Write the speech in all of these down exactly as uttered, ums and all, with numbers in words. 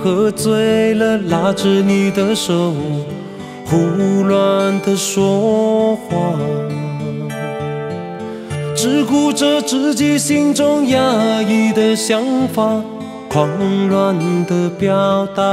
喝醉了，拉着你的手，胡乱的说话，只顾着自己心中压抑的想法，狂乱的表达。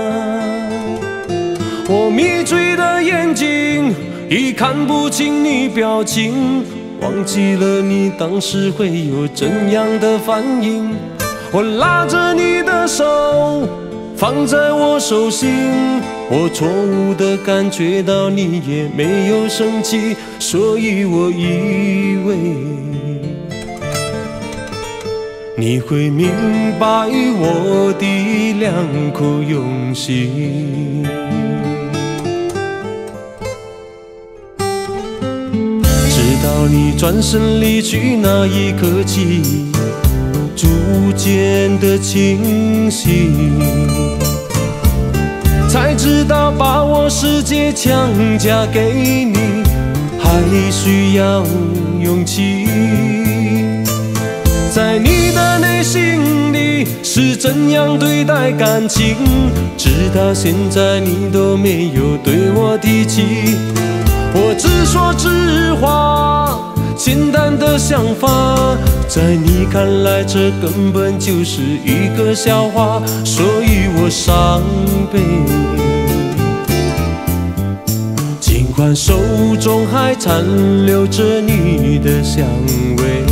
我迷醉的眼睛已看不清你表情，忘记了你当时会有怎样的反应。我拉着你的手放在我手心，我错误的感觉到你也没有生气，所以我以为你会明白我的良苦用心。直到你转身离去那一刻起，逐渐的清醒，才知道把我世界强加给你，还需要勇气。在你的内心里是怎样对待感情，直到现在你都没有对我提起。我只说实话，简单的想法，在你看来这根本就是一个笑话，所以我伤悲。尽管手中还残留着你的香味，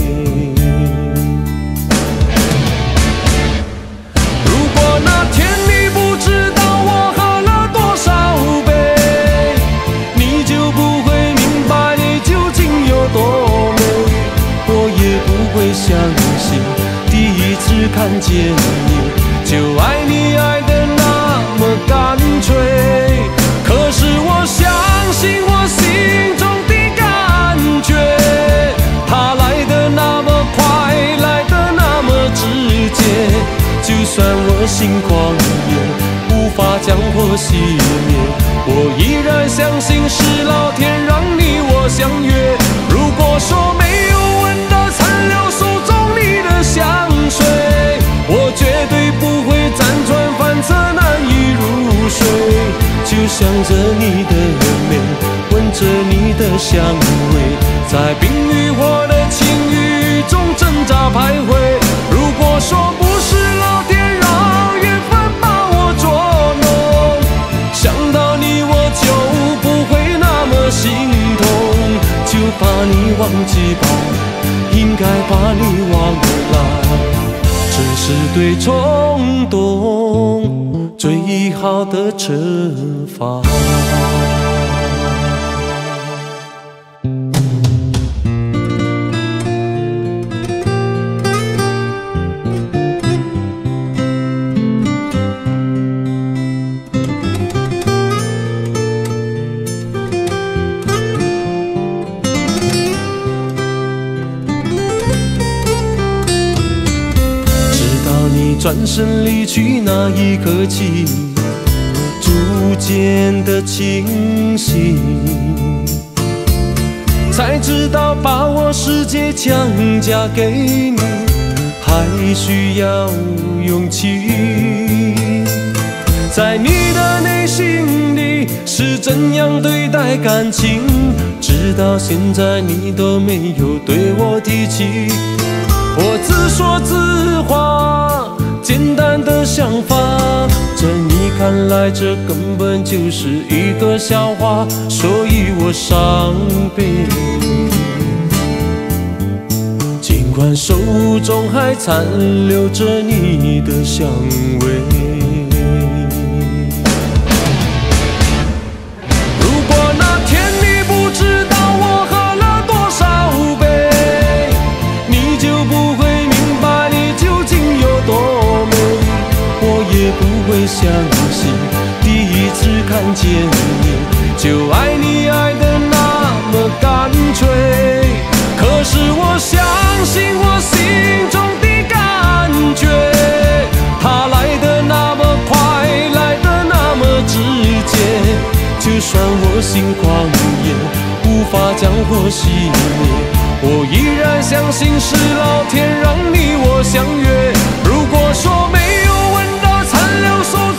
如果那天你不知道我喝了多少杯，你就不会明白你究竟有多美。我也不会相信第一次看见你就爱你爱得那么干脆，可是我相信我心中的感觉，它来得那么快，来得那么直接，就算我心狂野无法将火熄灭，我依然相信是老天让你我相约。如果说没有闻到残留手中你的香水，我绝对不会辗转反侧难以入睡，就想着你的脸，闻着你的香味，在冰与火的情欲中挣扎徘徊。如果说不是老天让缘分把我捉弄，想到你我就不会那么心痛，就把你忘记吧，应该把你忘了，这是对冲动最好的惩罚。转身离去那一刻起，逐渐的清醒，才知道把我世界强加给你，还需要勇气。在你的内心里是怎样对待感情，直到现在你都没有对我提起。我只说实话，简单的想法，在你看来这根本就是一个笑话，所以我伤悲。尽管手中还残留着你的香味，如果那天你不知道我喝了多少杯，你就不会明白你究竟有多美。我也不会相信第一次看见你就爱你爱得那么干脆，可是我相信我心中的感觉，它来得那么快，来得那么直接，就算我心狂野无法将火熄灭，我依然相信是老天让你我相约。如果说没有闻到残留手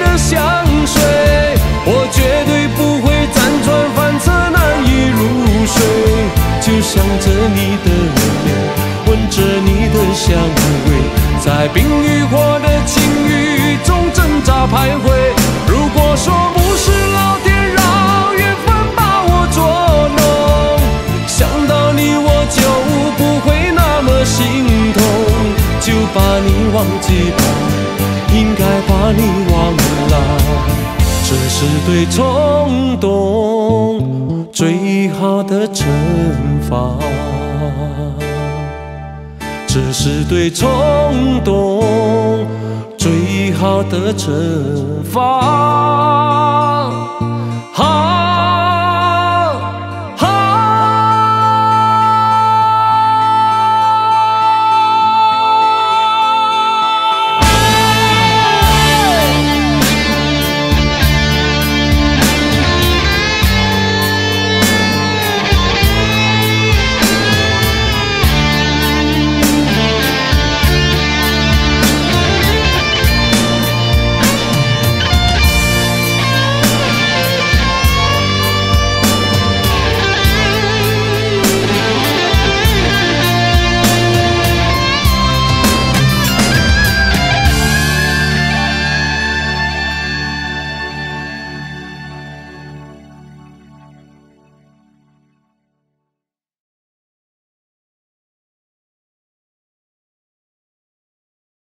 的香水，我绝对不会辗转反侧难以入睡，就想着你的脸，闻着你的香味，在冰与火的境遇中挣扎徘徊。如果说不是老天让缘分把我捉弄，想到你我就不会那么心痛，就把你忘记吧，应该把你忘了，这是对冲动最好的惩罚，这是对冲动最好的惩罚。啊